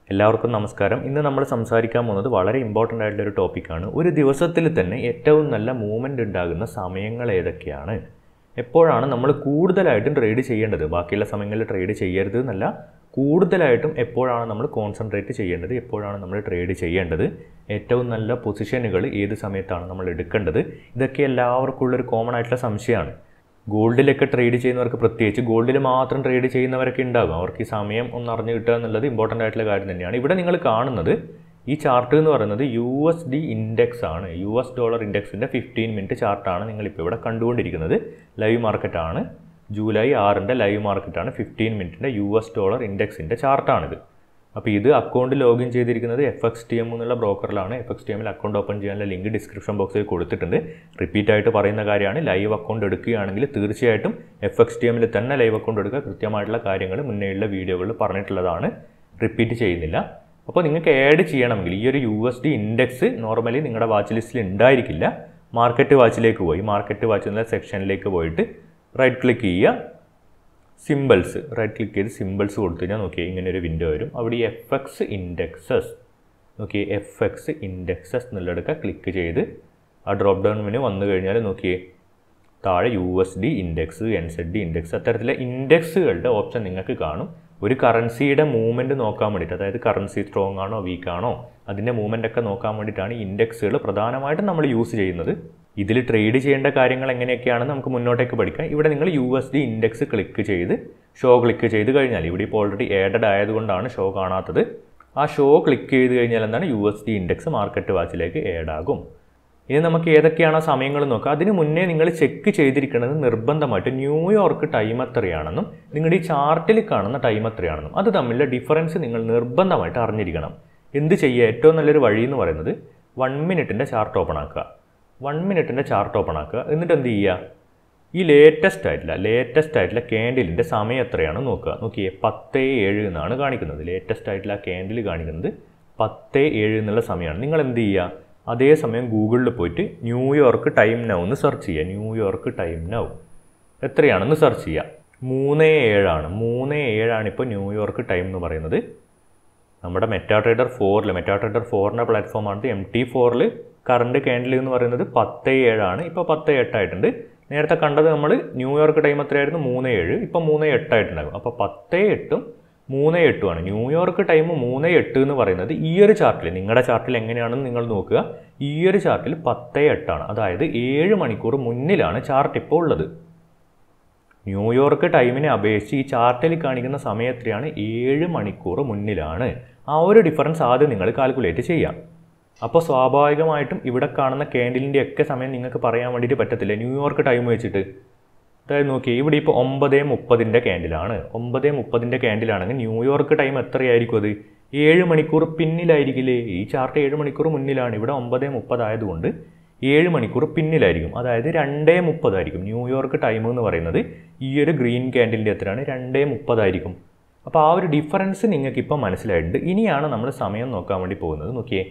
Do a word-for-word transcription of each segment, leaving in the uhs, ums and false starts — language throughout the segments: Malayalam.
എല്ലാവർക്കും നമസ്കാരം. ഇന്ന് നമ്മൾ സംസാരിക്കാൻ പോകുന്നത് വളരെ ഇമ്പോർട്ടൻ്റ് ആയിട്ടുള്ള ഒരു ടോപ്പിക്കാണ്. ഒരു ദിവസത്തിൽ തന്നെ ഏറ്റവും നല്ല മൂവ്മെൻറ്റ് ഉണ്ടാകുന്ന സമയങ്ങൾ ഏതൊക്കെയാണ്, എപ്പോഴാണ് നമ്മൾ കൂടുതലായിട്ടും ട്രേഡ് ചെയ്യേണ്ടത്, ബാക്കിയുള്ള സമയങ്ങളിൽ ട്രേഡ് ചെയ്യരുത് എന്നല്ല, കൂടുതലായിട്ടും എപ്പോഴാണ് നമ്മൾ കോൺസെൻട്രേറ്റ് ചെയ്യേണ്ടത്, എപ്പോഴാണ് നമ്മൾ ട്രേഡ് ചെയ്യേണ്ടത്, ഏറ്റവും നല്ല പൊസിഷനുകൾ ഏത് സമയത്താണ് നമ്മൾ എടുക്കേണ്ടത്, ഇതൊക്കെ എല്ലാവർക്കും ഉള്ളൊരു കോമൺ ആയിട്ടുള്ള സംശയമാണ്. ഗോൾഡിലൊക്കെ ട്രേഡ് ചെയ്യുന്നവർക്ക്, പ്രത്യേകിച്ച് ഗോൾഡിൽ മാത്രം ട്രേഡ് ചെയ്യുന്നവരൊക്കെ ഉണ്ടാകും. അവർക്ക് ഈ സമയം ഒന്ന് അറിഞ്ഞു കിട്ടുക എന്നുള്ളത് ഇമ്പോർട്ടൻ്റ് ആയിട്ടുള്ള കാര്യം തന്നെയാണ്. ഇവിടെ നിങ്ങൾ കാണുന്നത് ഈ ചാർട്ട് എന്ന് പറയുന്നത് യു എസ് ഡി ഇൻഡെക്സ് ആണ്. യു എസ് ഡോളർ ഇൻഡെക്സിൻ്റെ ഫിഫ്റ്റീൻ മിനിറ്റ് ചാർട്ടാണ് നിങ്ങളിപ്പോൾ ഇവിടെ കണ്ടുകൊണ്ടിരിക്കുന്നത്. ലൈവ് മാർക്കറ്റാണ്, ജൂലൈ ആറിൻ്റെ ലൈവ് മാർക്കറ്റാണ്. ഫിഫ്റ്റീൻ മിനിറ്റിൻ്റെ യു എസ് ഡോളർ ഇൻഡെക്സിൻ്റെ ചാർട്ടാണിത്. അപ്പോൾ ഇത് അക്കൗണ്ട് ലോഗിൻ ചെയ്തിരിക്കുന്നത് എഫ് എക്സ് ടി എം എന്നുള്ള ബ്രോക്കറിലാണ്. എഫ് എക്സ് ടി എമ്മിൽ അക്കൗണ്ട് ഓപ്പൺ ചെയ്യാനുള്ള ലിങ്ക് ഡിസ്ക്രിപ്ഷൻ ബോക്സിൽ കൊടുത്തിട്ടുണ്ട്. റിപ്പീറ്റ് ആയിട്ട് പറയുന്ന കാര്യമാണ്, ലൈവ് അക്കൗണ്ട് എടുക്കുകയാണെങ്കിൽ തീർച്ചയായിട്ടും എഫ് എക്സ് ടി എമ്മിൽ തന്നെ ലൈവ് അക്കൗണ്ട് എടുക്കുക. കൃത്യമായിട്ടുള്ള കാര്യങ്ങൾ മുന്നേയുള്ള വീഡിയോകളിൽ പറഞ്ഞിട്ടുള്ളതാണ്, റിപ്പീറ്റ് ചെയ്യുന്നില്ല. അപ്പോൾ നിങ്ങൾക്ക് ആഡ് ചെയ്യണമെങ്കിൽ ഈ ഒരു U S D index normally നിങ്ങളുടെ വാച്ച് ലിസ്റ്റിൽ ഉണ്ടായിരിക്കില്ല. മാർക്കറ്റ് വാച്ചിലേക്ക് പോയി, മാർക്കറ്റ് വാച്ച് എന്ന സെക്ഷനിലേക്ക് പോയിട്ട് റൈറ്റ് ക്ലിക്ക് ചെയ്യുക, സിമ്പിൾസ് റൈറ്റ് ക്ലിക്ക് ചെയ്ത് സിമ്പിൾസ് കൊടുത്തു കഴിഞ്ഞാൽ നോക്കിയേ ഇങ്ങനെ ഒരു വിൻഡോ വരും. അവിടെ ഈ എഫ് എക്സ് ഇൻഡെക്സസ് നോക്കിയേ, എഫ് എക്സ് ഇൻഡെക്സസ് എന്നുള്ളതൊക്കെ ക്ലിക്ക് ചെയ്ത് ആ ഡ്രോപ്പ് ഡൗൺ മെനു വന്നു കഴിഞ്ഞാൽ നോക്കിയേ താഴെ U S D index, N Z D index, അത്തരത്തിലെ ഇൻഡെക്സുകളുടെ ഓപ്ഷൻ നിങ്ങൾക്ക് കാണും. ഒരു കറൻസിയുടെ മൂവ്മെൻറ്റ് നോക്കാൻ വേണ്ടിയിട്ട്, അതായത് കറൻസി സ്ട്രോങ് ആണോ വീക്ക് ആണോ അതിൻ്റെ മൂവ്മെൻ്റ് ഒക്കെ നോക്കാൻ വേണ്ടിയിട്ടാണ് ഇൻഡെക്സുകൾ പ്രധാനമായിട്ടും നമ്മൾ യൂസ് ചെയ്യുന്നത്. ഇതിൽ ട്രേഡ് ചെയ്യേണ്ട കാര്യങ്ങൾ എങ്ങനെയൊക്കെയാണെന്ന് നമുക്ക് മുന്നോട്ടേക്ക് പഠിക്കാം. ഇവിടെ നിങ്ങൾ U S D index click ചെയ്ത് ഷോ ക്ലിക്ക് ചെയ്ത് കഴിഞ്ഞാൽ, ഇവിടെ ഇപ്പോൾ ഓൾറെഡി ആഡഡ് ആയതുകൊണ്ടാണ് ഷോ കാണാത്തത്. ആ ഷോ ക്ലിക്ക് ചെയ്ത് കഴിഞ്ഞാൽ എന്താണ്, U S D index market വാച്ചിലേക്ക് ആഡ് ആകും. ഇനി നമുക്ക് ഏതൊക്കെയാണ് സമയങ്ങൾ നോക്കാം. അതിന് മുന്നേ നിങ്ങൾ ചെക്ക് ചെയ്തിരിക്കുന്നത് നിർബന്ധമായിട്ട് ന്യൂയോർക്ക് ടൈം എത്രയാണെന്നും നിങ്ങളുടെ ഈ ചാർട്ടിൽ കാണുന്ന ടൈം എത്രയാണെന്നും അത് തമ്മിലുള്ള ഡിഫറൻസ് നിങ്ങൾ നിർബന്ധമായിട്ട് അറിഞ്ഞിരിക്കണം. എന്ത് ചെയ്യുക, ഏറ്റവും നല്ലൊരു വഴി എന്ന് പറയുന്നത് വൺ മിനിറ്റിൻ്റെ ചാർട്ട് ഓപ്പൺ ആക്കുക. വൺ മിനിറ്റിൻ്റെ ചാർട്ട് ഓപ്പൺ ആക്കുക. എന്നിട്ട് എന്ത് ചെയ്യുക, ഈ ലേറ്റസ്റ്റ് ആയിട്ടുള്ള ലേറ്റസ്റ്റ് ആയിട്ടുള്ള ക്യാൻഡിലിൻ്റെ സമയം എത്രയാണ് നോക്കുക. നോക്കിയേ പത്ത് ഏഴ് എന്നാണ് കാണിക്കുന്നത്. ലേറ്റസ്റ്റ് ആയിട്ടുള്ള ആ ക്യാൻഡിൽ കാണിക്കുന്നത് പത്ത് ഏഴ് എന്നുള്ള സമയമാണ്. നിങ്ങൾ എന്ത് ചെയ്യുക, അതേസമയം ഗൂഗിളിൽ പോയിട്ട് ന്യൂയോർക്ക് ടൈം നൗ എന്ന് സെർച്ച് ചെയ്യുക. ന്യൂയോർക്ക് ടൈം നൗ എത്രയാണെന്ന് സെർച്ച് ചെയ്യുക. മൂന്ന് ഏഴാണ് മൂന്ന് ഏഴാണ് ഇപ്പോൾ ന്യൂയോർക്ക് ടൈം എന്ന് പറയുന്നത്. നമ്മുടെ മെറ്റാ ട്രേഡർ ഫോറിൽ മെറ്റാ ട്രേഡർ ഫോറിൻ്റെ പ്ലാറ്റ്ഫോമാണ്. എം ടി ഫോറിൽ കറണ്ട് ക്യാൻഡിൽ എന്ന് പറയുന്നത് പത്ത് ഏഴാണ്. ഇപ്പോൾ പത്ത് എട്ടായിട്ടുണ്ട്. നേരത്തെ കണ്ടത് നമ്മൾ ന്യൂയോർക്ക് ടൈം എത്രയായിരുന്നു, മൂന്ന് ഏഴ്, ഇപ്പോൾ മൂന്ന് എട്ടായിട്ടുണ്ടാകും. അപ്പോൾ പത്ത് എട്ടും മൂന്ന് എട്ടുമാണ്. ന്യൂയോർക്ക് ടൈം മൂന്ന് എട്ട് എന്ന് പറയുന്നത് ഈ ഒരു ചാർട്ടിൽ, നിങ്ങളുടെ ചാർട്ടിൽ എങ്ങനെയാണെന്ന് നിങ്ങൾ നോക്കുക. ഈ ഒരു ചാർട്ടിൽ പത്ത് എട്ടാണ്, അതായത് ഏഴ് മണിക്കൂർ മുന്നിലാണ് ചാർട്ട് ഇപ്പോൾ ഉള്ളത്. ന്യൂയോർക്ക് ടൈമിനെ അപേക്ഷിച്ച് ഈ ചാർട്ടിൽ കാണിക്കുന്ന സമയം എത്രയാണ്, ഏഴ് മണിക്കൂർ മുന്നിലാണ്. ആ ഒരു ഡിഫറൻസ് ആദ്യം നിങ്ങൾ കാൽക്കുലേറ്റ് ചെയ്യാം. അപ്പോൾ സ്വാഭാവികമായിട്ടും ഇവിടെ കാണുന്ന ക്യാൻഡിലിൻ്റെ ഒക്കെ സമയം നിങ്ങൾക്ക് പറയാൻ വേണ്ടിയിട്ട് പറ്റത്തില്ല ന്യൂയോർക്ക് ടൈം വെച്ചിട്ട്. അതായത് നോക്കി, ഇവിടെ ഇപ്പോൾ ഒമ്പത് മുപ്പതിൻ്റെ ക്യാൻഡിലാണ്. ഒമ്പത് മുപ്പതിൻ്റെ ക്യാൻഡിലാണെങ്കിൽ ന്യൂയോർക്ക് ടൈം എത്രയായിരിക്കും, അത് ഏഴ് മണിക്കൂർ പിന്നിലായിരിക്കില്ലേ. ഈ ചാർട്ട് ഏഴ് മണിക്കൂർ മുന്നിലാണ്. ഇവിടെ ഒമ്പത് മുപ്പതായതുകൊണ്ട് ഏഴ് മണിക്കൂർ പിന്നിലായിരിക്കും, അതായത് രണ്ടേ മുപ്പതായിരിക്കും. ന്യൂയോർക്ക് ടൈം എന്ന് പറയുന്നത് ഈ ഒരു ഗ്രീൻ ക്യാൻഡിലിൻ്റെ എത്രയാണ്, രണ്ടേ മുപ്പതായിരിക്കും. അപ്പോൾ ആ ഒരു ഡിഫറൻസ് നിങ്ങൾക്കിപ്പോൾ മനസ്സിലായിട്ടുണ്ട്. ഇനിയാണ് നമ്മൾ സമയം നോക്കാൻ വേണ്ടി പോകുന്നത്. നോക്കിയേ,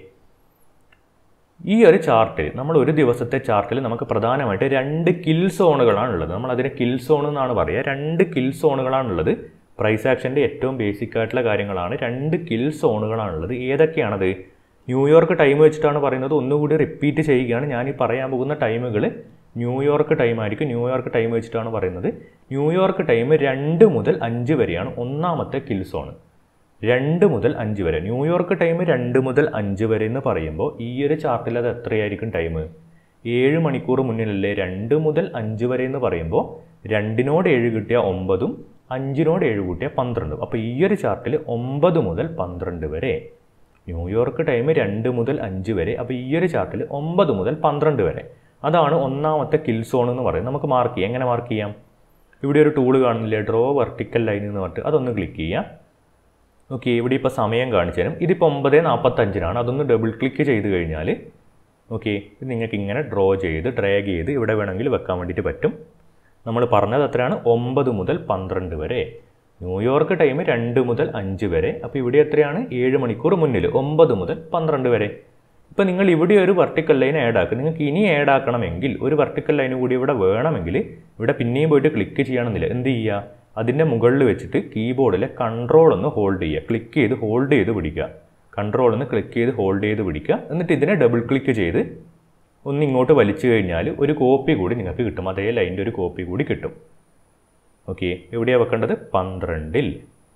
ഈ ഒരു ചാർട്ടിൽ, നമ്മൾ ഒരു ദിവസത്തെ ചാർട്ടിൽ നമുക്ക് പ്രധാനമായിട്ട് രണ്ട് കിൽ സോണുകളാണുള്ളത്. നമ്മൾ അതിനെ കിൽ സോൺ എന്നാണ് പറയുക. രണ്ട് കിൽ സോണുകളാണുള്ളത്. പ്രൈസ് ആക്ഷൻ്റെ ഏറ്റവും ബേസിക് ആയിട്ടുള്ള കാര്യങ്ങളാണ്. രണ്ട് കിൽ സോണുകളാണുള്ളത്. ഏതൊക്കെയാണത്? ന്യൂയോർക്ക് ടൈം വെച്ചിട്ടാണ് പറയുന്നത്. ഒന്നുകൂടി റിപ്പീറ്റ് ചെയ്യുകയാണ്. ഞാൻ ഈ പറയാൻ പോകുന്ന ടൈമുകൾ ന്യൂയോർക്ക് ടൈം ആയിരിക്കും. ന്യൂയോർക്ക് ടൈം വെച്ചിട്ടാണ് പറയുന്നത്. ന്യൂയോർക്ക് ടൈം രണ്ട് മുതൽ അഞ്ച് വരെയാണ് ഒന്നാമത്തെ കിൽ സോൺ. രണ്ട് മുതൽ അഞ്ച് വരെ. ന്യൂയോർക്ക് ടൈം രണ്ട് മുതൽ അഞ്ച് വരെ എന്ന് പറയുമ്പോൾ ഈ ഒരു ചാർട്ടിൽ അത് എത്രയായിരിക്കും ടൈം? ഏഴ് മണിക്കൂർ മുന്നിലല്ലേ. രണ്ട് മുതൽ അഞ്ച് വരെ എന്ന് പറയുമ്പോൾ രണ്ടിനോട് ഏഴ് കിട്ടിയ ഒമ്പതും അഞ്ചിനോട് ഏഴ് കൂട്ടിയ പന്ത്രണ്ടും. അപ്പോൾ ഈ ഒരു ചാർട്ടിൽ ഒമ്പത് മുതൽ പന്ത്രണ്ട് വരെ. ന്യൂയോർക്ക് ടൈം രണ്ട് മുതൽ അഞ്ച് വരെ. അപ്പോൾ ഈ ഒരു ചാർട്ടിൽ ഒമ്പത് മുതൽ പന്ത്രണ്ട് വരെ. അതാണ് ഒന്നാമത്തെ കിൽ സോൺ എന്ന് പറയുന്നത്. നമുക്ക് മാർക്ക് ചെയ്യാം. എങ്ങനെ മാർക്ക് ചെയ്യാം? ഇവിടെ ഒരു ടൂള് കാണുന്നില്ലേ, ഡ്രോ വെർട്ടിക്കൽ ലൈൻ എന്ന് പറഞ്ഞിട്ട്, അതൊന്ന് ക്ലിക്ക് ചെയ്യാം. ഓക്കെ, ഇവിടെ ഇപ്പോൾ സമയം കാണിച്ചു തരും. ഇതിപ്പോൾ ഒമ്പത് നാൽപ്പത്തഞ്ചിനാണ്. അതൊന്ന് ഡബിൾ ക്ലിക്ക് ചെയ്ത് കഴിഞ്ഞാൽ ഓക്കെ, ഇത് നിങ്ങൾക്ക് ഇങ്ങനെ ഡ്രോ ചെയ്ത് ഡ്രാഗ് ചെയ്ത് ഇവിടെ വേണമെങ്കിൽ വെക്കാൻ വേണ്ടിയിട്ട് പറ്റും. നമ്മൾ പറഞ്ഞത് എത്രയാണ്? ഒമ്പത് മുതൽ പന്ത്രണ്ട് വരെ. ന്യൂയോർക്ക് ടൈം രണ്ട് മുതൽ അഞ്ച് വരെ. അപ്പോൾ ഇവിടെ എത്രയാണ്? ഏഴ് മണിക്കൂർ മുന്നിൽ, ഒമ്പത് മുതൽ പന്ത്രണ്ട് വരെ. ഇപ്പോൾ നിങ്ങൾ ഇവിടെ ഒരു വെർട്ടിക്കൽ ലൈൻ ആഡ് ആക്കുക. നിങ്ങൾക്ക് ഇനി ആഡ് ആക്കണമെങ്കിൽ ഒരു വെർട്ടിക്കൽ ലൈൻ കൂടി ഇവിടെ വേണമെങ്കിൽ ഇവിടെ പിന്നെയും പോയിട്ട് ക്ലിക്ക് ചെയ്യണമെന്നില്ല. എന്ത് ചെയ്യുക? അതിൻ്റെ മുകളിൽ വെച്ചിട്ട് കീബോർഡിലെ കൺട്രോൾ ഒന്ന് ഹോൾഡ് ചെയ്യുക, ക്ലിക്ക് ചെയ്ത് ഹോൾഡ് ചെയ്ത് പിടിക്കുക. കൺട്രോൾ ഒന്ന് ക്ലിക്ക് ചെയ്ത് ഹോൾഡ് ചെയ്ത് പിടിക്കുക. എന്നിട്ട് ഇതിനെ ഡബിൾ ക്ലിക്ക് ചെയ്ത് ഒന്ന് ഇങ്ങോട്ട് വലിച്ചു കഴിഞ്ഞാൽ ഒരു കോപ്പി കൂടി നിങ്ങൾക്ക് കിട്ടും. അതേ ലൈൻ്റെ ഒരു കോപ്പി കൂടി കിട്ടും. ഓക്കെ, എവിടെയാണ് വെക്കേണ്ടത്? പന്ത്രണ്ടിൽ.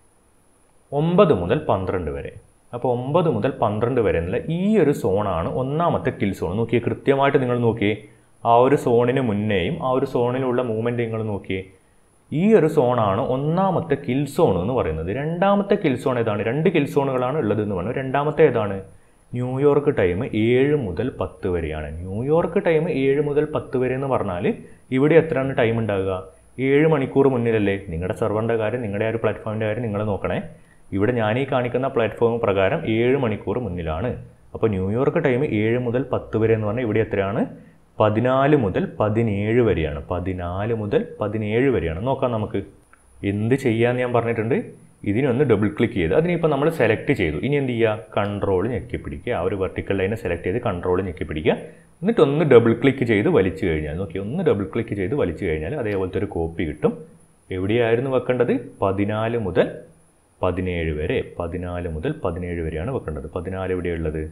ഒമ്പത് മുതൽ പന്ത്രണ്ട് വരെ. അപ്പോൾ ഒമ്പത് മുതൽ പന്ത്രണ്ട് വരെ എന്നുള്ള ഈ ഒരു സോണാണ് ഒന്നാമത്തെ കിൽ സോൺ. നോക്കിയേ, കൃത്യമായിട്ട് നിങ്ങൾ നോക്കിയേ, ആ ഒരു സോണിന് മുന്നേയും ആ ഒരു സോണിലുള്ള മൂവ്മെൻറ്റ് നിങ്ങൾ നോക്കിയേ. ഈ ഒരു സോണാണ് ഒന്നാമത്തെ കിൽ സോൺ എന്ന് പറയുന്നത്. രണ്ടാമത്തെ കിൽ സോൺ ഏതാണ്? രണ്ട് കിൽ സോണുകളാണ് ഉള്ളതെന്ന് പറഞ്ഞു. രണ്ടാമത്തെ ഏതാണ്? ന്യൂയോർക്ക് ടൈം ഏഴ് മുതൽ പത്ത് വരെയാണ്. ന്യൂയോർക്ക് ടൈം ഏഴ് മുതൽ പത്ത് വരെ എന്ന് പറഞ്ഞാൽ ഇവിടെ എത്രയാണ് ടൈം ഉണ്ടാകുക? ഏഴ് മണിക്കൂർ മുന്നിലല്ലേ? നിങ്ങളുടെ സെർവറിൻ്റെ കാര്യം, നിങ്ങളുടെ ആ ഒരു പ്ലാറ്റ്ഫോമിൻ്റെ കാര്യം നിങ്ങൾ നോക്കണേ. ഇവിടെ ഞാൻ ഈ കാണിക്കുന്ന പ്ലാറ്റ്ഫോം പ്രകാരം ഏഴ് മണിക്കൂർ മുന്നിലാണ്. അപ്പോൾ ന്യൂയോർക്ക് ടൈം ഏഴ് മുതൽ പത്ത് വരെ എന്ന് പറഞ്ഞാൽ ഇവിടെ എത്രയാണ്? പതിനാല് മുതൽ പതിനേഴ് വരെയാണ്. പതിനാല് മുതൽ പതിനേഴ് വരെയാണ്. നോക്കാം നമുക്ക് എന്ത് ചെയ്യാമെന്ന് ഞാൻ പറഞ്ഞിട്ടുണ്ട്. ഇതിനൊന്ന് ഡബിൾ ക്ലിക്ക് ചെയ്ത് അതിനിപ്പോൾ നമ്മൾ സെലക്ട് ചെയ്തു. ഇനി എന്ത് ചെയ്യുക? കൺട്രോൾ ഞെക്കി പിടിക്കുക. ആ ഒരു വെർട്ടിക്കൽ ലൈനെ സെലക്ട് ചെയ്ത് കൺട്രോൾ ഞെക്കി പിടിക്കുക. എന്നിട്ട് ഒന്ന് ഡബിൾ ക്ലിക്ക് ചെയ്ത് വലിച്ചു കഴിഞ്ഞാൽ, നോക്കി, ഒന്ന് ഡബിൾ ക്ലിക്ക് ചെയ്ത് വലിച്ചു കഴിഞ്ഞാൽ അതേപോലത്തെ ഒരു കോപ്പി കിട്ടും. എവിടെയായിരുന്നു വെക്കേണ്ടത്? പതിനാല് മുതൽ പതിനേഴ് വരെ. പതിനാല് മുതൽ പതിനേഴ് വരെയാണ് വെക്കേണ്ടത്. പതിനാല് എവിടെയുള്ളത്?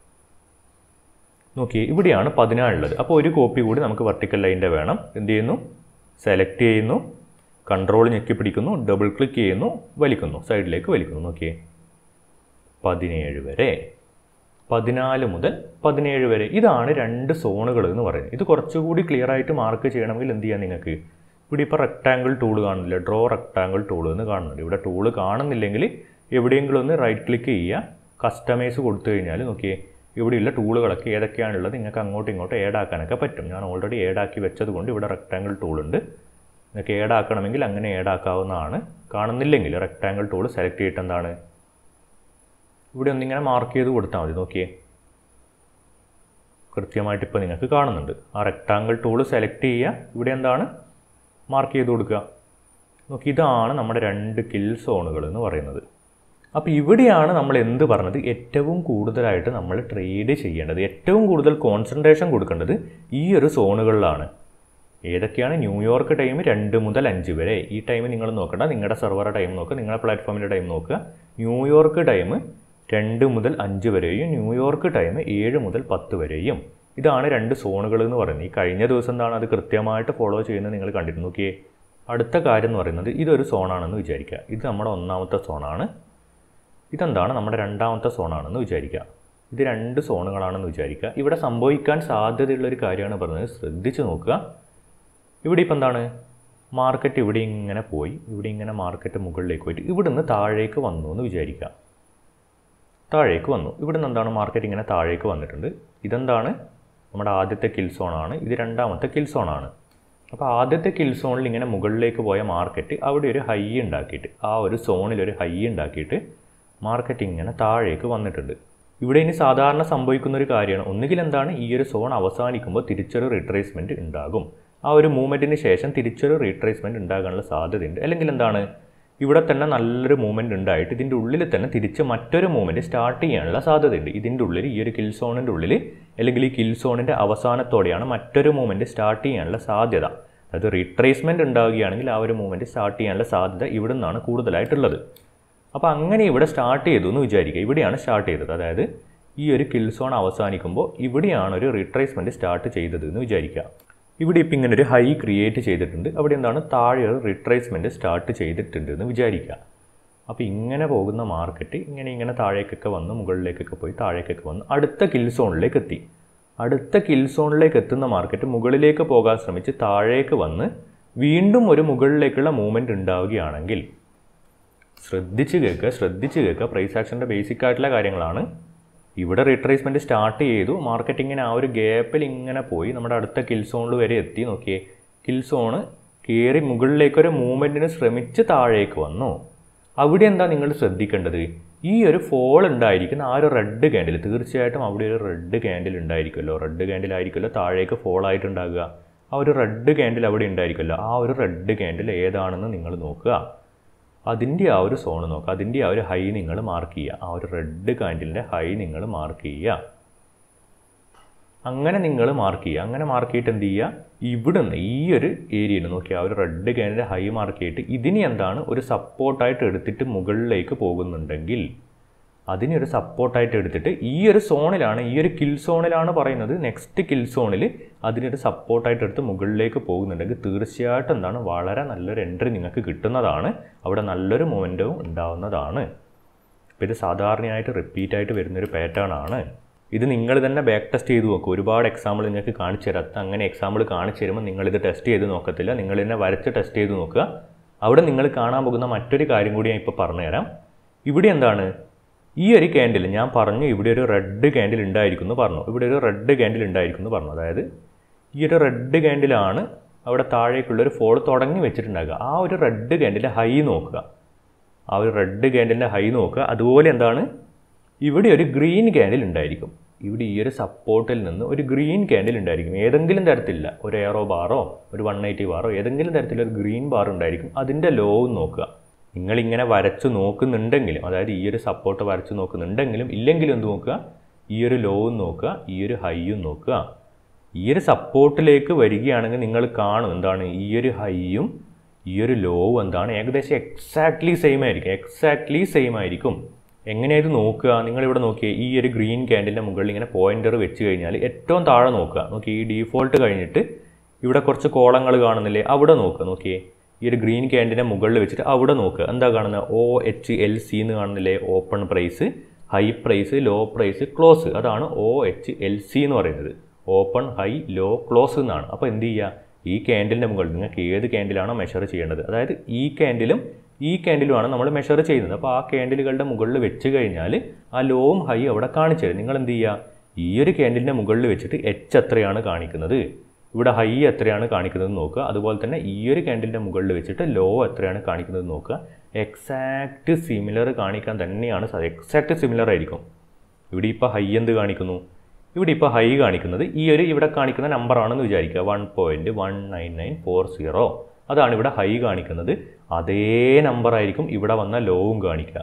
നോക്കിയേ, ഇവിടെയാണ് പതിനാലുള്ളത്. അപ്പോൾ ഒരു കോപ്പി കൂടി നമുക്ക് വെർട്ടിക്കൽ ലൈൻ്റെ വേണം. എന്ത് ചെയ്യുന്നു? സെലക്ട് ചെയ്യുന്നു, കൺട്രോൾ ഞെക്കി പിടിക്കുന്നു, ഡബിൾ ക്ലിക്ക് ചെയ്യുന്നു, വലിക്കുന്നു, സൈഡിലേക്ക് വലിക്കുന്നു. നോക്കിയേ, പതിനേഴ് വരെ. പതിനാല് മുതൽ പതിനേഴ് വരെ. ഇതാണ് രണ്ട് സോണുകൾ എന്ന് പറയുന്നത്. ഇത് കുറച്ചുകൂടി ക്ലിയർ ആയിട്ട് മാർക്ക് ചെയ്യണമെങ്കിൽ എന്ത് ചെയ്യാം നിങ്ങൾക്ക്? ഇവിടെ ഇപ്പോൾ റെക്ടാങ്കിൾ ടൂൾ കാണുന്നില്ല, ഡ്രോ റെക്ടാങ്കിൾ ടൂൾ എന്ന് കാണുന്നുണ്ട്. ഇവിടെ ടൂൾ കാണുന്നില്ലെങ്കിൽ എവിടെയെങ്കിലും ഒന്ന് റൈറ്റ് ക്ലിക്ക് ചെയ്യുക, കസ്റ്റമൈസ് കൊടുത്തു കഴിഞ്ഞാൽ നോക്കിയേ, ഇവിടെയുള്ള ടൂളുകളൊക്കെ ഏതൊക്കെയാണുള്ളത് നിങ്ങൾക്ക് അങ്ങോട്ടും ഇങ്ങോട്ടും ഏഡ് ആക്കാനൊക്കെ പറ്റും. ഞാൻ ഓൾറെഡി ഏഡ് ആക്കി വെച്ചത് കൊണ്ട് ഇവിടെ റെക്ടാങ്കിൾ ടൂൾ ഉണ്ട്. നിങ്ങൾക്ക് ഏഡ് ആക്കണമെങ്കിൽ അങ്ങനെ ഏഡ് ആക്കാവുന്നതാണ്. കാണുന്നില്ലെങ്കിൽ റെക്ടാങ്കിൾ ടൂൾ സെലക്ട് ചെയ്തിട്ട് എന്താണ്, ഇവിടെ ഒന്നിങ്ങനെ മാർക്ക് ചെയ്ത് കൊടുത്താൽ മതി. നോക്കിയേ, കൃത്യമായിട്ട് ഇപ്പോൾ നിങ്ങൾക്ക് കാണുന്നുണ്ട്. ആ റെക്ടാങ്കിൾ ടൂൾ സെലക്ട് ചെയ്യുക, ഇവിടെ എന്താണ് മാർക്ക് ചെയ്ത് കൊടുക്കുക. നോക്കി, ഇതാണ് നമ്മുടെ രണ്ട് കിൽ സോണുകൾ എന്ന് പറയുന്നത്. അപ്പോൾ ഇവിടെയാണ് നമ്മൾ എന്ത് പറഞ്ഞത്? ഏറ്റവും കൂടുതലായിട്ട് നമ്മൾ ട്രേഡ് ചെയ്യേണ്ടത്, ഏറ്റവും കൂടുതൽ കോൺസെൻട്രേഷൻ കൊടുക്കേണ്ടത് ഈ ഒരു സോണുകളിലാണ്. ഏതൊക്കെയാണ്? ന്യൂയോർക്ക് ടൈം രണ്ട് മുതൽ അഞ്ച് വരെ. ഈ ടൈം നിങ്ങൾ നോക്കണ്ട, നിങ്ങളുടെ സെർവറുടെ ടൈം നോക്കുക, നിങ്ങളുടെ പ്ലാറ്റ്ഫോമിൻ്റെ ടൈം നോക്കുക. ന്യൂയോർക്ക് ടൈം രണ്ട് മുതൽ അഞ്ച് വരെയും ന്യൂയോർക്ക് ടൈം ഏഴ് മുതൽ പത്ത് വരെയും. ഇതാണ് രണ്ട് സോണുകൾ എന്ന് പറയുന്നത്. ഈ കഴിഞ്ഞ ദിവസം എന്താണ് അത് കൃത്യമായിട്ട് ഫോളോ ചെയ്യുന്നത് നിങ്ങൾ കണ്ടിരുന്നു. നോക്കിയേ, അടുത്ത കാര്യം എന്ന് പറയുന്നത് ഇതൊരു സോണാണെന്ന് വിചാരിക്കുക. ഇത് നമ്മുടെ ഒന്നാമത്തെ സോണാണ്. ഇതെന്താണ്? നമ്മുടെ രണ്ടാമത്തെ സോണാണെന്ന് വിചാരിക്കുക. ഇത് രണ്ട് സോണുകളാണെന്ന് വിചാരിക്കുക. ഇവിടെ സംഭവിക്കാൻ സാധ്യതയുള്ളൊരു കാര്യമാണ് പറഞ്ഞത്. ശ്രദ്ധിച്ച് നോക്കുക. ഇവിടെ ഇപ്പം എന്താണ്? മാർക്കറ്റ് ഇവിടെ ഇങ്ങനെ പോയി, ഇവിടെ ഇങ്ങനെ മാർക്കറ്റ് മുകളിലേക്ക് പോയിട്ട് ഇവിടെ നിന്ന് താഴേക്ക് വന്നു എന്ന് വിചാരിക്കുക. താഴേക്ക് വന്നു. ഇവിടെ നിന്ന് എന്താണ്? മാർക്കറ്റ് ഇങ്ങനെ താഴേക്ക് വന്നിട്ടുണ്ട്. ഇതെന്താണ്? നമ്മുടെ ആദ്യത്തെ കിൽ സോണാണ്. ഇത് രണ്ടാമത്തെ കിൽ സോണാണ്. അപ്പോൾ ആദ്യത്തെ കിൽ സോണിൽ ഇങ്ങനെ മുകളിലേക്ക് പോയ മാർക്കറ്റ് അവിടെ ഒരു ഹൈ ഉണ്ടാക്കിയിട്ട്, ആ ഒരു സോണിൽ ഒരു ഹൈ ഉണ്ടാക്കിയിട്ട് മാർക്കറ്റ് ഇങ്ങനെ താഴേക്ക് വന്നിട്ടുണ്ട്. ഇവിടെ ഇനി സാധാരണ സംഭവിക്കുന്ന ഒരു കാര്യമാണ്. ഒന്നുകിൽ എന്താണ്? ഈ ഒരു സോൺ അവസാനിക്കുമ്പോൾ തിരിച്ചൊരു റീട്രേസ്മെൻറ്റ് ഉണ്ടാകും. ആ ഒരു മൂവ്മെൻറ്റിന് ശേഷം തിരിച്ചൊരു റീട്രേസ്മെൻറ്റ് ഉണ്ടാകാനുള്ള സാധ്യതയുണ്ട്. അല്ലെങ്കിൽ എന്താണ്? ഇവിടെ തന്നെ നല്ലൊരു മൂവ്മെൻറ്റ് ഉണ്ടായിട്ട് ഇതിൻ്റെ ഉള്ളിൽ തന്നെ തിരിച്ച് മറ്റൊരു മൂവ്മെൻറ്റ് സ്റ്റാർട്ട് ചെയ്യാനുള്ള സാധ്യതയുണ്ട്. ഇതിൻ്റെ ഉള്ളിൽ, ഈ ഒരു കിൽ സോണിൻ്റെ ഉള്ളിൽ അല്ലെങ്കിൽ ഈ കിൽ സോണിൻ്റെ അവസാനത്തോടെയാണ് മറ്റൊരു മൂവ്മെൻറ്റ് സ്റ്റാർട്ട് ചെയ്യാനുള്ള സാധ്യത. അതായത് റീട്രേസ്മെൻറ്റ് ഉണ്ടാവുകയാണെങ്കിൽ ആ ഒരു മൂവ്മെൻറ്റ് സ്റ്റാർട്ട് ചെയ്യാനുള്ള സാധ്യത ഇവിടെ നിന്നാണ് കൂടുതലായിട്ടുള്ളത്. അപ്പോൾ അങ്ങനെ ഇവിടെ സ്റ്റാർട്ട് ചെയ്തു എന്ന് വിചാരിക്കുക. ഇവിടെയാണ് സ്റ്റാർട്ട് ചെയ്തത്. അതായത് ഈ ഒരു കിൽ സോൺ അവസാനിക്കുമ്പോൾ ഇവിടെയാണ് ഒരു റീട്രേസ്മെൻറ്റ് സ്റ്റാർട്ട് ചെയ്തത് എന്ന് വിചാരിക്കുക. ഇവിടെ ഇപ്പം ഇങ്ങനെ ഒരു ഹൈ ക്രിയേറ്റ് ചെയ്തിട്ടുണ്ട്. അവിടെ എന്താണ്? താഴെ ഒരു റിട്രേസ്മെൻറ്റ് സ്റ്റാർട്ട് ചെയ്തിട്ടുണ്ട് എന്ന് വിചാരിക്കുക. അപ്പോൾ ഇങ്ങനെ പോകുന്ന മാർക്കറ്റ് ഇങ്ങനെ ഇങ്ങനെ താഴേക്കൊക്കെ വന്ന് മുകളിലേക്കൊക്കെ പോയി താഴേക്കൊക്കെ വന്ന് അടുത്ത കിൽ സോണിലേക്ക് എത്തി. അടുത്ത കിൽ സോണിലേക്ക് എത്തുന്ന മാർക്കറ്റ് മുകളിലേക്ക് പോകാൻ ശ്രമിച്ച് താഴേക്ക് വന്ന് വീണ്ടും ഒരു മുകളിലേക്കുള്ള മൂവ്മെൻറ്റ് ഉണ്ടാവുകയാണെങ്കിൽ, ശ്രദ്ധിച്ച് കേൾക്കുക, ശ്രദ്ധിച്ച് കേൾക്കുക. പ്രൈസ് ആക്ഷൻ്റെ ബേസിക് ആയിട്ടുള്ള കാര്യങ്ങളാണ്. ഇവിടെ റിട്രേസ്മെൻറ്റ് സ്റ്റാർട്ട് ചെയ്തു. മാർക്കറ്റ് ഇങ്ങനെ ആ ഒരു ഗ്യാപ്പിൽ ഇങ്ങനെ പോയി നമ്മുടെ അടുത്ത കിൽ സോണിൽ വരെ എത്തി. നോക്കിയേ, കിൽ സോണ് കയറി മുകളിലേക്കൊരു മൂവ്മെൻറ്റിന് ശ്രമിച്ച് താഴേക്ക് വന്നു. അവിടെ എന്താ നിങ്ങൾ ശ്രദ്ധിക്കേണ്ടത്? ഈ ഒരു ഫോൾ ഉണ്ടായിരിക്കുന്ന ആ ഒരു റെഡ് ക്യാൻഡിൽ, തീർച്ചയായിട്ടും അവിടെ ഒരു റെഡ് ക്യാൻഡിൽ ഉണ്ടായിരിക്കുമല്ലോ. റെഡ് ക്യാൻഡിൽ ആയിരിക്കുമല്ലോ താഴേക്ക് ഫോൾ ആയിട്ടുണ്ടാകുക. ആ ഒരു റെഡ് ക്യാൻഡിൽ അവിടെ ഉണ്ടായിരിക്കുമല്ലോ. ആ ഒരു റെഡ് ക്യാൻഡിൽ ഏതാണെന്ന് നിങ്ങൾ നോക്കുക. അതിൻ്റെ ആ ഒരു സോണ് നോക്കുക. അതിൻ്റെ ആ ഒരു ഹൈ നിങ്ങൾ മാർക്ക് ചെയ്യുക. ആ ഒരു റെഡ് ക്യാൻഡിലിൻ്റെ ഹൈ നിങ്ങൾ മാർക്ക് ചെയ്യുക. അങ്ങനെ നിങ്ങൾ മാർക്ക് ചെയ്യുക. അങ്ങനെ മാർക്ക് ചെയ്തിട്ട് എന്ത് ചെയ്യുക, ഇവിടുന്ന് ഈ ഒരു ഏരിയയിൽ നോക്കിയാൽ ആ ഒരു റെഡ് ക്യാൻഡിലിൻ്റെ ഹൈ മാർക്ക് ചെയ്തിട്ട് ഇതിന് എന്താണ് ഒരു സപ്പോർട്ടായിട്ട് എടുത്തിട്ട് മുകളിലേക്ക് പോകുന്നുണ്ടെങ്കിൽ അതിനെ ഒരു സപ്പോർട്ടായിട്ട് എടുത്തിട്ട് ഈ ഒരു സോണിലാണ്, ഈ ഒരു കിൽ സോണിലാണ് പറയുന്നത്, നെക്സ്റ്റ് കിൽ സോണിൽ അതിനൊരു സപ്പോർട്ടായിട്ട് എടുത്ത് മുകളിലേക്ക് പോകുന്നുണ്ടെങ്കിൽ തീർച്ചയായിട്ടും എന്താണ് വളരെ നല്ലൊരു എൻട്രി നിങ്ങൾക്ക് കിട്ടുന്നതാണ്. അവിടെ നല്ലൊരു മൊമെൻറ്റവും ഉണ്ടാവുന്നതാണ്. അപ്പോൾ ഇത് സാധാരണയായിട്ട് റിപ്പീറ്റായിട്ട് വരുന്നൊരു പാറ്റേൺ ആണ്. ഇത് നിങ്ങൾ തന്നെ ബാക്ക് ടെസ്റ്റ് ചെയ്ത് നോക്കുക. ഒരുപാട് എക്സാമ്പിൾ നിങ്ങൾക്ക് കാണിച്ചു തരാത്ത അങ്ങനെ എക്സാമ്പിൾ കാണിച്ചു തരുമ്പോൾ നിങ്ങളിത് ടെസ്റ്റ് ചെയ്ത് നോക്കത്തില്ല, നിങ്ങൾ തന്നെ വരച്ച് ടെസ്റ്റ് ചെയ്ത് നോക്കുക. അവിടെ നിങ്ങൾ കാണാൻ പോകുന്ന മറ്റൊരു കാര്യം കൂടി ഞാൻ ഇപ്പോൾ പറഞ്ഞുതരാം. ഇവിടെ എന്താണ് ഈ ഒരു ക്യാൻഡിൽ ഞാൻ പറഞ്ഞു, ഇവിടെ ഒരു റെഡ് ക്യാൻഡിൽ ഉണ്ടായിരിക്കുന്നു പറഞ്ഞു, ഇവിടെ ഒരു റെഡ് ക്യാൻഡിൽ ഉണ്ടായിരിക്കുന്നു പറഞ്ഞു. അതായത് ഈ ഒരു റെഡ് ക്യാൻഡിലാണ് അവിടെ താഴേക്കുള്ളൊരു ഫോൾ തുടങ്ങി വെച്ചിട്ടുണ്ടാകുക. ആ ഒരു റെഡ് ക്യാൻഡിലെ ഹൈ നോക്കുക, ആ ഒരു റെഡ് ക്യാൻഡിലിൻ്റെ ഹൈ നോക്കുക. അതുപോലെ എന്താണ് ഇവിടെ ഒരു ഗ്രീൻ ക്യാൻഡിൽ ഉണ്ടായിരിക്കും. ഇവിടെ ഈ ഒരു സപ്പോർട്ടിൽ നിന്ന് ഒരു ഗ്രീൻ ക്യാൻഡിൽ ഉണ്ടായിരിക്കും. ഏതെങ്കിലും തരത്തിലുള്ള ഒരു എയറോ ബാറോ ഒരു വൺ എയ്റ്റി ബാറോ ഏതെങ്കിലും തരത്തിലൊരു ഗ്രീൻ ബാർ ഉണ്ടായിരിക്കും. അതിൻ്റെ ലോവും നോക്കുക. നിങ്ങളിങ്ങനെ വരച്ച് നോക്കുന്നുണ്ടെങ്കിലും, അതായത് ഈ ഒരു സപ്പോർട്ട് വരച്ച് നോക്കുന്നുണ്ടെങ്കിലും ഇല്ലെങ്കിലും എന്ത് നോക്കുക, ഈ ഒരു ലോവും നോക്കുക, ഈ ഒരു ഹൈയും നോക്കുക. ഈ ഒരു സപ്പോർട്ടിലേക്ക് വരികയാണെങ്കിൽ നിങ്ങൾ കാണും എന്താണ് ഈ ഒരു ഹൈയും ഈ ഒരു ലോവും എന്താണ് ഏകദേശം എക്സാക്ട്ലി സെയിം ആയിരിക്കും, എക്സാക്ട്ലി സെയിം ആയിരിക്കും. എങ്ങനെയായത് നോക്കുക, നിങ്ങളിവിടെ നോക്കിയേ ഈ ഒരു ഗ്രീൻ ക്യാൻഡിലിൻ്റെ മുകളിൽ ഇങ്ങനെ പോയിൻ്റർ വെച്ച് കഴിഞ്ഞാൽ ഏറ്റവും താഴെ നോക്കുക. നോക്കി ഈ ഡീഫോൾട്ട് കഴിഞ്ഞിട്ട് ഇവിടെ കുറച്ച് കോളങ്ങൾ കാണുന്നില്ലേ, അവിടെ നോക്കുക. നോക്കിയേ ഈ ഒരു ഗ്രീൻ ക്യാൻഡിലിൻ്റെ മുകളിൽ വെച്ചിട്ട് അവിടെ നോക്കുക. എന്താ കാണുന്നത്, ഒ എച്ച് എൽ സി എന്ന് കാണുന്നില്ലേ, open price, high price, low price, close. അതാണ് ഒ എച്ച് എൽ സി എന്ന് പറയുന്നത്. ഓപ്പൺ, ഹൈ, ലോ, ക്ലോസ് എന്നാണ്. അപ്പോൾ എന്ത് ചെയ്യുക, ഈ ക്യാൻഡിലിൻ്റെ മുകളിൽ നിങ്ങൾക്ക് ഏത് ക്യാൻഡിലാണോ മെഷർ ചെയ്യേണ്ടത്, അതായത് ഈ ക്യാൻഡിലും ഈ ക്യാൻഡിലുമാണ് നമ്മൾ മെഷർ ചെയ്യുന്നത്. അപ്പോൾ ആ ക്യാൻഡിലുകളുടെ മുകളിൽ വെച്ച് കഴിഞ്ഞാൽ ആ ലോവും ഹൈ അവിടെ കാണിച്ചു തരും. നിങ്ങൾ എന്ത് ചെയ്യുക, ഈ ഒരു ക്യാൻഡിലിൻ്റെ മുകളിൽ വെച്ചിട്ട് എച്ച് എത്രയാണ് കാണിക്കുന്നത്, ഇവിടെ ഹൈ എത്രയാണ് കാണിക്കുന്നത് നോക്കുക. അതുപോലെ തന്നെ ഈ ഒരു ക്യാൻഡിലിൻ്റെ മുകളിൽ വെച്ചിട്ട് ലോ എത്രയാണ് കാണിക്കുന്നത് നോക്കുക. എക്സാക്റ്റ് സിമിലർ കാണിക്കാൻ തന്നെയാണ് സാധ്യത, എക്സാക്റ്റ് സിമിലർ ആയിരിക്കും. ഇവിടെ ഇപ്പോൾ ഹൈ എന്ത് കാണിക്കുന്നു, ഇവിടെ ഇപ്പോൾ ഹൈ കാണിക്കുന്നത് ഈ ഒരു ഇവിടെ കാണിക്കുന്ന നമ്പറാണെന്ന് വിചാരിക്കുക, one point one nine nine four zero. അതാണ് ഇവിടെ ഹൈ കാണിക്കുന്നത്. അതേ നമ്പറായിരിക്കും ഇവിടെ വന്ന ലോവും കാണിക്കുക.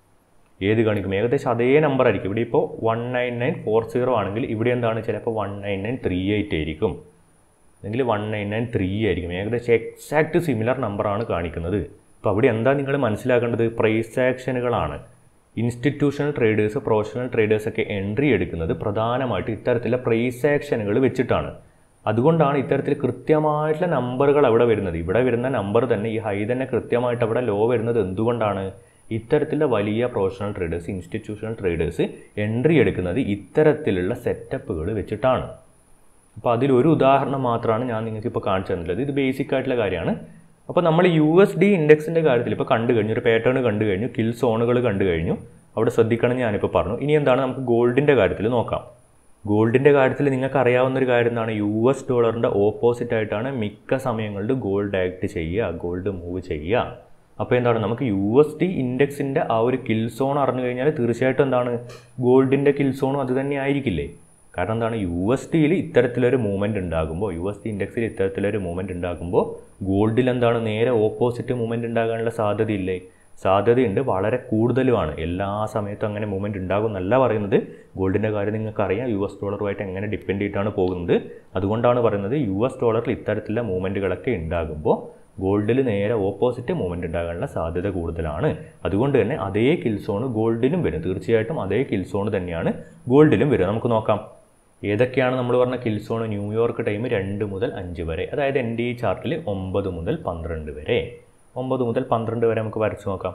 ഏത് കാണിക്കും, ഏകദേശം അതേ നമ്പർ ആയിരിക്കും. ഇവിടെ ഇപ്പോൾ one nine nine four zero ആണെങ്കിൽ ഇവിടെ എന്താണ് ചിലപ്പോൾ one nine nine three eight ആയിരിക്കും, അല്ലെങ്കിൽ വൺ നയൻ നയൻ ത്രീ ആയിരിക്കും. ഏകദേശം എക്സാക്റ്റ് സിമിലർ നമ്പറാണ് കാണിക്കുന്നത്. അപ്പോൾ അവിടെ എന്താ നിങ്ങൾ മനസ്സിലാക്കേണ്ടത്, പ്രൈസ് ആക്ഷനുകളാണ്. ഇൻസ്റ്റിറ്റ്യൂഷണൽ ട്രേഡേഴ്സ്, പ്രൊഫഷണൽ ട്രേഡേഴ്സൊക്കെ എൻട്രി എടുക്കുന്നത് പ്രധാനമായിട്ട് ഇത്തരത്തിലുള്ള പ്രൈസ് ആക്ഷനുകൾ വെച്ചിട്ടാണ്. അതുകൊണ്ടാണ് ഇത്തരത്തിൽ കൃത്യമായിട്ടുള്ള നമ്പറുകൾ അവിടെ വരുന്നത്. ഇവിടെ വരുന്ന നമ്പർ തന്നെ ഈ ഹൈ തന്നെ കൃത്യമായിട്ട് അവിടെ ലോ വരുന്നത് എന്തുകൊണ്ടാണ്, ഇത്തരത്തിലുള്ള വലിയ professional traders, institutional traders entry എടുക്കുന്നത് ഇത്തരത്തിലുള്ള സെറ്റപ്പുകൾ വെച്ചിട്ടാണ്. അപ്പോൾ അതിലൊരു ഉദാഹരണം മാത്രമാണ് ഞാൻ നിങ്ങൾക്ക് ഇപ്പോൾ കാണിച്ചു തന്നിട്ടുള്ളത്. ഇത് ബേസിക് ആയിട്ടുള്ള കാര്യമാണ്. അപ്പോൾ നമ്മൾ യു എസ് ഡി ഇൻഡെക്സിൻ്റെ കാര്യത്തിൽ ഇപ്പോൾ കണ്ടു കഴിഞ്ഞു, ഒരു പാറ്റേൺ കണ്ടു കഴിഞ്ഞു, കിൽ സോണുകൾ കണ്ടു കഴിഞ്ഞു, അവിടെ ശ്രദ്ധിക്കണം ഞാനിപ്പോൾ പറഞ്ഞു. ഇനി എന്താണ് നമുക്ക് ഗോൾഡിൻ്റെ കാര്യത്തിൽ നോക്കാം. ഗോൾഡിൻ്റെ കാര്യത്തിൽ നിങ്ങൾക്ക് അറിയാവുന്നൊരു കാര്യം എന്താണ്, യു എസ് ഡോളറിൻ്റെ ഓപ്പോസിറ്റ് ആയിട്ടാണ് മിക്ക സമയങ്ങളിൽ ഗോൾഡ് ആക്ട് ചെയ്യുക, ഗോൾഡ് മൂവ് ചെയ്യുക. അപ്പോൾ എന്താണ് നമുക്ക് യു എസ് ഡി ഇൻഡെക്സിൻ്റെ ആ ഒരു കിൽ സോൺ അറിഞ്ഞു കഴിഞ്ഞാൽ തീർച്ചയായിട്ടും എന്താണ് ഗോൾഡിൻ്റെ കിൽ സോണും അത് തന്നെ ആയിരിക്കില്ലേ. കാരണം എന്താണ് യു എസ് ഡിയിൽ ഇത്തരത്തിലൊരു മൂവ്മെൻറ്റ് ഉണ്ടാകുമ്പോൾ, യു എസ് ഡി ഇൻഡെക്സിൽ ഇത്തരത്തിലൊരു മൂവ്മെൻറ്റ് ഉണ്ടാകുമ്പോൾ ഗോൾഡിൽ എന്താണ് നേരെ ഓപ്പോസിറ്റ് മൂവ്മെൻറ്റ് ഉണ്ടാകാനുള്ള സാധ്യതയില്ലേ, സാധ്യതയുണ്ട്, വളരെ കൂടുതലുമാണ്. എല്ലാ സമയത്തും അങ്ങനെ മൂവ്മെൻറ്റ് ഉണ്ടാകും എന്നല്ല പറയുന്നത്. ഗോൾഡിൻ്റെ കാര്യം നിങ്ങൾക്കറിയാം, യു എസ് ഡോളറുമായിട്ട് എങ്ങനെ ഡിപ്പെൻഡ് ചെയ്തിട്ടാണ് പോകുന്നത്. അതുകൊണ്ടാണ് പറയുന്നത് യു എസ് ഡോളറിൽ ഇത്തരത്തിലുള്ള മൂവ്മെൻറ്റുകളൊക്കെ ഉണ്ടാകുമ്പോൾ ഗോൾഡിൽ നേരെ ഓപ്പോസിറ്റ് മൂവ്മെൻറ്റ് ഉണ്ടാകാനുള്ള സാധ്യത കൂടുതലാണ്. അതുകൊണ്ട് തന്നെ അതേ കിൽ സോൺ ഗോൾഡിലും വരും, തീർച്ചയായിട്ടും അതേ കിൽ സോൺ തന്നെയാണ് ഗോൾഡിലും വരും. നമുക്ക് നോക്കാം ഏതൊക്കെയാണ് നമ്മൾ പറഞ്ഞ കിൽ സോൺ. ന്യൂയോർക്ക് ടൈം രണ്ട് മുതൽ അഞ്ച് വരെ, അതായത് എൻ്റെ ഈ ചാർട്ടിൽ ഒമ്പത് മുതൽ പന്ത്രണ്ട് വരെ, ഒമ്പത് മുതൽ പന്ത്രണ്ട് വരെ നമുക്ക് വരച്ച് നോക്കാം.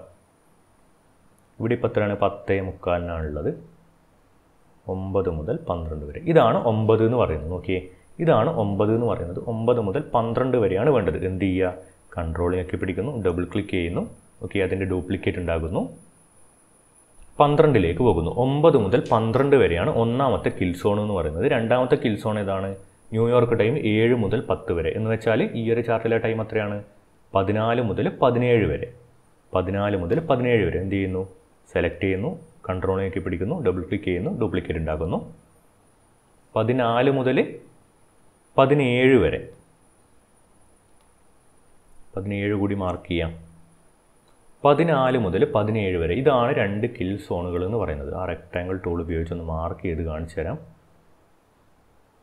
ഇവിടെ ഇപ്പോൾ എത്രയാണ്, പത്തേ മുക്കാലിനാണുള്ളത്. ഒമ്പത് മുതൽ പന്ത്രണ്ട് വരെ, ഇതാണ് ഒമ്പത് എന്ന് പറയുന്നത്. നോക്കിയേ, ഇതാണ് ഒമ്പത് എന്ന് പറയുന്നത്. ഒമ്പത് മുതൽ പന്ത്രണ്ട് വരെയാണ് വേണ്ടത്. എന്ത് ചെയ്യുക, കൺട്രോളിലൊക്കെ പിടിക്കുന്നു, ഡബിൾ ക്ലിക്ക് ചെയ്യുന്നു. ഓക്കെ, അതിൻ്റെ ഡ്യൂപ്ലിക്കേറ്റ് ഉണ്ടാകുന്നു, പന്ത്രണ്ടിലേക്ക് പോകുന്നു. ഒമ്പത് മുതൽ പന്ത്രണ്ട് വരെയാണ് ഒന്നാമത്തെ കിൽ സോൺ എന്ന് പറയുന്നത്. രണ്ടാമത്തെ കിൽ സോൺ ഏതാണ്, ന്യൂയോർക്ക് ടൈം ഏഴ് മുതൽ പത്ത് വരെ. എന്ന് വെച്ചാൽ ഈ ഒരു ചാർട്ടിലെ ടൈം എത്രയാണ്, പതിനാല് മുതൽ പതിനേഴ് വരെ. പതിനാല് മുതൽ പതിനേഴ് വരെ എന്ത് ചെയ്യുന്നു, സെലക്ട് ചെയ്യുന്നു, കൺട്രോളിലേക്ക് പിടിക്കുന്നു, ഡബിൾ ക്ലിക്ക് ചെയ്യുന്നു, ഡ്യൂപ്ലിക്കേറ്റ് ഉണ്ടാകുന്നു. പതിനാല് മുതൽ പതിനേഴ് വരെ, പതിനേഴ് കൂടി മാർക്ക് ചെയ്യാം. പതിനാല് മുതൽ പതിനേഴ് വരെ, ഇതാണ് രണ്ട് കിൽ സോണുകൾ എന്ന് പറയുന്നത്. ആ റെക്ടാങ്കിൾ ടൂൾ ഉപയോഗിച്ചൊന്ന് മാർക്ക് ചെയ്ത് കാണിച്ചു തരാം.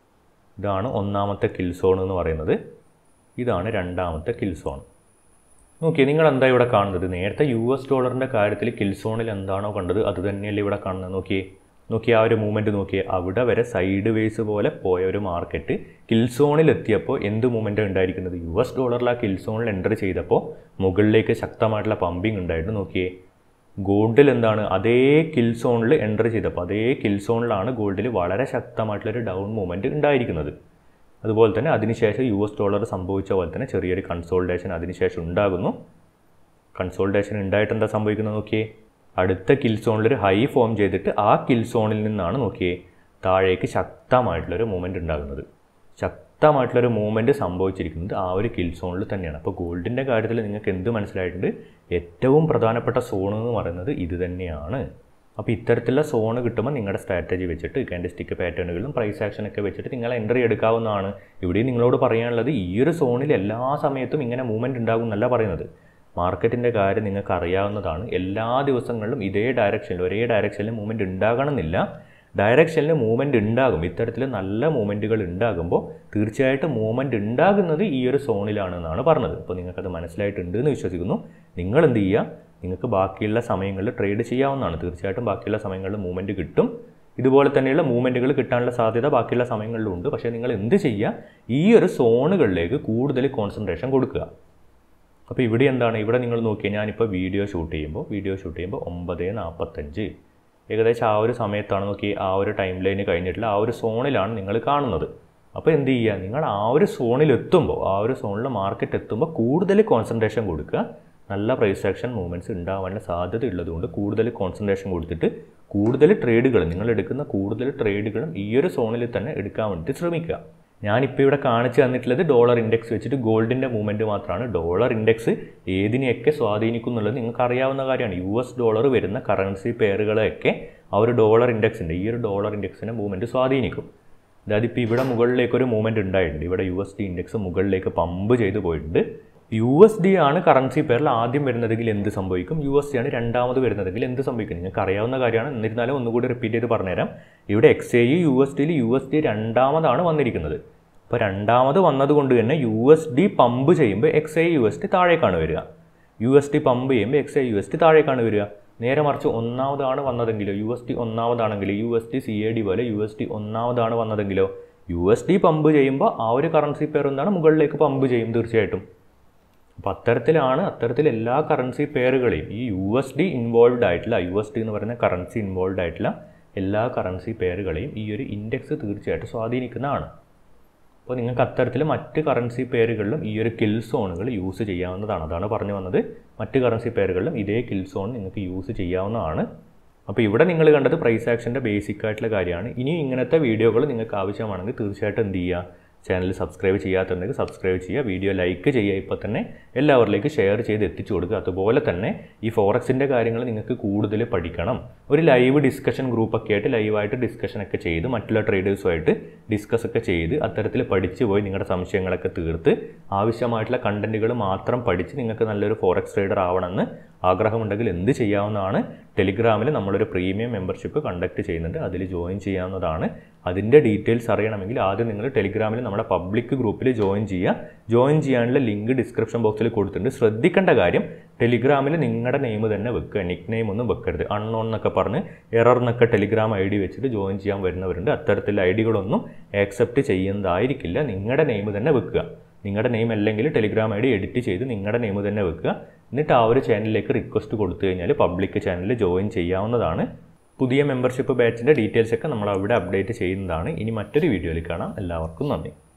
ഇതാണ് ഒന്നാമത്തെ കിൽ സോൺ എന്ന് പറയുന്നത്. ഇതാണ് രണ്ടാമത്തെ കിൽ സോൺ. നോക്കിയേ, നിങ്ങൾ എന്താ ഇവിടെ കാണുന്നത്? നേരത്തെ യു എസ് ഡോളറിൻ്റെ കാര്യത്തിൽ കിൽ സോണിൽ എന്താണോ കണ്ടത് അത് തന്നെയല്ലേ ഇവിടെ കാണുന്നത്. നോക്കിയേ നോക്കിയേ ആ ഒരു മൂവ്മെൻറ്റ് നോക്കിയേ. അവിടെ വരെ സൈഡ് വേസ് പോലെ പോയ ഒരു മാർക്കറ്റ് കിൽ സോണിൽ എത്തിയപ്പോൾ എന്ത് മൂവ്മെൻറ്റ് ഉണ്ടായിരിക്കുന്നത്? യു എസ് ഡോളറിൽ ആ കിൽ സോണിൽ എൻ്റർ ചെയ്തപ്പോൾ മുകളിലേക്ക് ശക്തമായിട്ടുള്ള പമ്പിങ് ഉണ്ടായിരുന്നു. നോക്കിയേ, ഗോൾഡിൽ എന്താണ്? അതേ കിൽ സോണിൽ എൻ്റർ ചെയ്തപ്പോൾ അതേ കിൽ സോണിലാണ് ഗോൾഡിൽ വളരെ ശക്തമായിട്ടുള്ളൊരു ഡൗൺ മൂവ്മെൻറ്റ് ഉണ്ടായിരിക്കുന്നത്. അതുപോലെ തന്നെ അതിനുശേഷം യു എസ് ഡോളർ സംഭവിച്ച പോലെ തന്നെ ചെറിയൊരു കൺസോൾട്ടേഷൻ അതിനുശേഷം ഉണ്ടാകുന്നു. കൺസോൾട്ടേഷൻ ഉണ്ടായിട്ട് എന്താ സംഭവിക്കുന്നത് നോക്കിയേ, അടുത്ത കിൽ സോണിലൊരു ഹൈ ഫോം ചെയ്തിട്ട് ആ കിൽ സോണിൽ നിന്നാണ് നോക്കിയേ താഴേക്ക് ശക്തമായിട്ടുള്ളൊരു മൂവ്മെൻറ്റ് ഉണ്ടാകുന്നത്. ശക്തമായിട്ടുള്ളൊരു മൂവ്മെൻറ്റ് സംഭവിച്ചിരിക്കുന്നത് ആ ഒരു കിൽ സോണിൽ തന്നെയാണ്. അപ്പോൾ ഗോൾഡിൻ്റെ കാര്യത്തിൽ നിങ്ങൾക്ക് എന്ത് മനസ്സിലായിട്ടുണ്ട്? ഏറ്റവും പ്രധാനപ്പെട്ട സോൺ എന്ന് പറയുന്നത് ഇത് തന്നെയാണ്. അപ്പോൾ ഇത്തരത്തിലുള്ള സോണ് കിട്ടുമ്പോൾ നിങ്ങളുടെ സ്ട്രാറ്റജി വെച്ചിട്ട് കാൻഡിൽസ്റ്റിക് പാറ്റേണുകളും പ്രൈസ് ആക്ഷനൊക്കെ വെച്ചിട്ട് നിങ്ങൾ എൻട്രി എടുക്കാവുന്നതാണ്. ഇവിടെ നിങ്ങളോട് പറയാനുള്ളത് ഈ ഒരു സോണിൽ എല്ലാ സമയത്തും ഇങ്ങനെ മൂവ്മെൻറ്റ് ഉണ്ടാകും എന്നല്ല പറയുന്നത്. മാർക്കറ്റിൻ്റെ കാര്യം നിങ്ങൾക്ക് അറിയാവുന്നതാണ്. എല്ലാ ദിവസങ്ങളിലും ഇതേ ഡയറക്ഷനിൽ ഒരേ ഡയറക്ഷനിൽ മൂവ്മെൻറ്റ് ഉണ്ടാകണമെന്നില്ല. ഡയറക്ഷനിൽ മൂവ്മെൻറ്റ് ഉണ്ടാകും. ഇത്തരത്തിൽ നല്ല മൂവ്മെൻറ്റുകൾ ഉണ്ടാകുമ്പോൾ തീർച്ചയായിട്ടും മൂവ്മെൻറ്റ് ഉണ്ടാകുന്നത് ഈ ഒരു സോണിലാണെന്നാണ് പറഞ്ഞത്. അപ്പോൾ നിങ്ങൾക്കത് മനസ്സിലായിട്ടുണ്ട് എന്ന് വിശ്വസിക്കുന്നു. നിങ്ങൾ എന്ത് ചെയ്യുക? നിങ്ങൾക്ക് ബാക്കിയുള്ള സമയങ്ങളിൽ ട്രേഡ് ചെയ്യാവുന്നതാണ്. തീർച്ചയായിട്ടും ബാക്കിയുള്ള സമയങ്ങളിൽ മൂവ്മെൻറ്റ് കിട്ടും. ഇതുപോലെ തന്നെയുള്ള മൂവ്മെൻറ്റുകൾ കിട്ടാനുള്ള സാധ്യത ബാക്കിയുള്ള സമയങ്ങളിലും ഉണ്ട്. പക്ഷേ നിങ്ങൾ എന്ത് ചെയ്യുക? ഈ ഒരു സോണുകളിലേക്ക് കൂടുതൽ കോൺസെൻട്രേഷൻ കൊടുക്കുക. അപ്പോൾ ഇവിടെ എന്താണ്? ഇവിടെ നിങ്ങൾ നോക്കിയാൽ ഞാനിപ്പോൾ വീഡിയോ ഷൂട്ട് ചെയ്യുമ്പോൾ വീഡിയോ ഷൂട്ട് ചെയ്യുമ്പോൾ ഒമ്പത് നാൽപ്പത്തഞ്ച് ഏകദേശം ആ ഒരു സമയത്താണ് നോക്കി ആ ഒരു ടൈം ലൈന് കഴിഞ്ഞിട്ടുള്ള ആ ഒരു സോണിലാണ് നിങ്ങൾ കാണുന്നത്. അപ്പോൾ എന്ത് ചെയ്യുക? നിങ്ങൾ ആ ഒരു സോണിൽ എത്തുമ്പോൾ ആ ഒരു സോണിൽ മാർക്കറ്റ് എത്തുമ്പോൾ കൂടുതൽ കോൺസെൻട്രേഷൻ കൊടുക്കുക. നല്ല പ്രൈസ് ആക്ഷൻ മൂവ്മെൻറ്റ്സ് ഉണ്ടാവാനുള്ള സാധ്യത ഉള്ളതുകൊണ്ട് കൂടുതൽ കോൺസെൻട്രേഷൻ കൊടുത്തിട്ട് കൂടുതൽ ട്രേഡുകൾ നിങ്ങൾ എടുക്കുന്ന കൂടുതൽ ട്രേഡുകളും ഈ ഒരു സോണിൽ തന്നെ എടുക്കാൻ വേണ്ടി ശ്രമിക്കുക. ഞാനിപ്പോൾ ഇവിടെ കാണിച്ചു തന്നിട്ടുള്ളത് ഡോളർ ഇൻഡെക്സ് വെച്ചിട്ട് ഗോൾഡിൻ്റെ മൂവ്മെൻറ്റ് മാത്രമാണ്. ഡോളർ ഇൻഡെക്സ് ഏതിനെയൊക്കെ സ്വാധീനിക്കും എന്നുള്ളത് നിങ്ങൾക്ക് അറിയാവുന്ന കാര്യമാണ്. യു എസ് ഡോളർ വരുന്ന കറൻസി പെയറുകളെയൊക്കെ ആ ഒരു ഡോളർ ഇൻഡെക്സിൻ്റെ ഈ ഒരു ഡോളർ ഇൻഡെക്സിൻ്റെ മൂവ്മെൻറ്റ് സ്വാധീനിക്കും. അതായത് ഇപ്പോൾ ഇവിടെ മുകളിലേക്കൊരു മൂവ്മെൻറ്റ് ഉണ്ടായിട്ടുണ്ട്. ഇവിടെ യു എസ് ഡി ഇൻഡെക്സ് മുകളിലേക്ക് പമ്പ് ചെയ്ത് പോയിട്ടുണ്ട്. യു എസ് ഡി ആണ് കറൻസി പെയറിൽ ആദ്യം വരുന്നതെങ്കിൽ എന്ത് സംഭവിക്കും? യു എസ് ഡി ആണ് രണ്ടാമത് വരുന്നതെങ്കിൽ എന്ത് സംഭവിക്കും? നിങ്ങൾക്ക് അറിയാവുന്ന കാര്യമാണ്. എന്നിരുന്നാലും ഒന്നുകൂടി റിപ്പീറ്റ് ചെയ്ത് പറഞ്ഞുതരാം. ഇവിടെ എക്സ് എ യു എസ് ഡിയിൽ യു എസ് ഡി രണ്ടാമതാണ് വന്നിരിക്കുന്നത്. അപ്പോൾ രണ്ടാമത് വന്നതുകൊണ്ട് തന്നെ യു എസ് ഡി പമ്പ് ചെയ്യുമ്പോൾ X A U S D താഴേക്കാണ് വരിക. യു എസ് ഡി പമ്പ് ചെയ്യുമ്പോൾ X A U S D താഴേക്കാണ് വരിക. നേരെ മറിച്ച് ഒന്നാമതാണ് വന്നതെങ്കിലോ യു എസ് ഡി ഒന്നാമതാണെങ്കിലോ U S D C A D പോലെ യു എസ് ഡി ഒന്നാമതാണ് വന്നതെങ്കിലോ യു എസ് ഡി പമ്പ് ചെയ്യുമ്പോൾ ആ ഒരു കറൻസി പെയർ എന്താണ് മുകളിലേക്ക് പമ്പ് ചെയ്യും തീർച്ചയായിട്ടും. അപ്പോൾ അത്തരത്തിലാണ് അത്തരത്തിൽ എല്ലാ കറൻസി പെയറുകളെയും ഈ യു എസ് ഡി ഇൻവോൾവ്ഡ് ആയിട്ടുള്ള യു എസ് ഡി എന്ന് പറയുന്ന കറൻസി ഇൻവോൾവ്ഡ് ആയിട്ടുള്ള എല്ലാ കറൻസി പെയറുകളെയും ഈ ഒരു ഇൻഡെക്സ് തീർച്ചയായിട്ടും സ്വാധീനിക്കുന്നതാണ്. അപ്പോൾ നിങ്ങൾക്ക് അത്തരത്തിൽ മറ്റ് കറൻസി പെയറുകളിലും ഈ ഒരു കിൽ സോണുകൾ യൂസ് ചെയ്യാവുന്നതാണ്. അതാണ് പറഞ്ഞു വന്നത്. മറ്റ് കറൻസി പെയറുകളിലും ഇതേ കിൽ സോൺ നിങ്ങൾക്ക് യൂസ് ചെയ്യാവുന്നതാണ്. അപ്പോൾ ഇവിടെ നിങ്ങൾ കണ്ടത് പ്രൈസ് ആക്ഷൻ്റെ ബേസിക് ആയിട്ടുള്ള കാര്യമാണ്. ഇനി ഇങ്ങനത്തെ വീഡിയോകൾ നിങ്ങൾക്ക് ആവശ്യമാണെങ്കിൽ തീർച്ചയായിട്ടും എന്ത് ചെയ്യുക? ചാനൽ സബ്സ്ക്രൈബ് ചെയ്യാത്തുണ്ടെങ്കിൽ സബ്സ്ക്രൈബ് ചെയ്യുക. വീഡിയോ ലൈക്ക് ചെയ്യുക. ഇപ്പോൾ തന്നെ എല്ലാവരിലേക്ക് ഷെയർ ചെയ്ത് എത്തിച്ചു കൊടുക്കുക. അതുപോലെ തന്നെ ഈ ഫോറക്സിൻ്റെ കാര്യങ്ങൾ നിങ്ങൾക്ക് കൂടുതൽ പഠിക്കണം. ഒരു ലൈവ് ഡിസ്കഷൻ ഗ്രൂപ്പൊക്കെ ആയിട്ട് ലൈവായിട്ട് ഡിസ്കഷനൊക്കെ ചെയ്ത് മറ്റുള്ള ട്രേഡേഴ്സുമായിട്ട് ഡിസ്കസ് ഒക്കെ ചെയ്ത് അത്തരത്തിൽ പഠിച്ചു പോയി നിങ്ങളുടെ സംശയങ്ങളൊക്കെ തീർത്ത് ആവശ്യമായിട്ടുള്ള കണ്ടൻറ്റുകൾ മാത്രം പഠിച്ച് നിങ്ങൾക്ക് നല്ലൊരു ഫോറക്സ് ട്രേഡർ ആവണമെന്ന് ആഗ്രഹമുണ്ടെങ്കിൽ എന്ത് ചെയ്യാവുന്നതാണ്? ടെലിഗ്രാമിൽ നമ്മളൊരു പ്രീമിയം മെമ്പർഷിപ്പ് കണ്ടക്ട് ചെയ്യുന്നുണ്ട്. അതിൽ ജോയിൻ ചെയ്യാവുന്നതാണ്. അതിൻ്റെ ഡീറ്റെയിൽസ് അറിയണമെങ്കിൽ ആദ്യം നിങ്ങൾ ടെലിഗ്രാമിൽ നമ്മുടെ പബ്ലിക് ഗ്രൂപ്പിൽ ജോയിൻ ചെയ്യുക. ജോയിൻ ചെയ്യാനുള്ള ലിങ്ക് ഡിസ്ക്രിപ്ഷൻ ബോക്സിൽ കൊടുത്തിട്ടുണ്ട്. ശ്രദ്ധിക്കേണ്ട കാര്യം ടെലിഗ്രാമിൽ നിങ്ങളുടെ നെയിം തന്നെ വെക്കുക. നിക് നെയിം ഒന്നും വെക്കരുത്. അൺനോൺ എന്നൊക്കെ പറഞ്ഞ് എറർ എന്നൊക്കെ ടെലിഗ്രാം ഐ ഡി വെച്ചിട്ട് ജോയിൻ ചെയ്യാൻ വരുന്നവരുണ്ട്. അത്തരത്തിലുള്ള ഐ ഡികളൊന്നും ആക്സെപ്റ്റ് ചെയ്യുന്നതായിരിക്കില്ല. നിങ്ങളുടെ നെയിം തന്നെ വെക്കുക. നിങ്ങളുടെ നെയിം അല്ലെങ്കിൽ ടെലിഗ്രാം ഐ ഡി എഡിറ്റ് ചെയ്ത് നിങ്ങളുടെ നെയിം തന്നെ വെക്കുക. എന്നിട്ട് ആ ഒരു ചാനലിലേക്ക് റിക്വസ്റ്റ് കൊടുത്തു കഴിഞ്ഞാൽ പബ്ലിക് ചാനലിൽ ജോയിൻ ചെയ്യാവുന്നതാണ്. പുതിയ മെമ്പർഷിപ്പ് ബാച്ചിൻ്റെ ഡീറ്റെയിൽസ് ഒക്കെ നമ്മൾ അവിടെ അപ്ഡേറ്റ് ചെയ്യുന്നതാണ്. ഇനി മറ്റൊരു വീഡിയോയിൽ കാണാം. എല്ലാവർക്കും നന്ദി.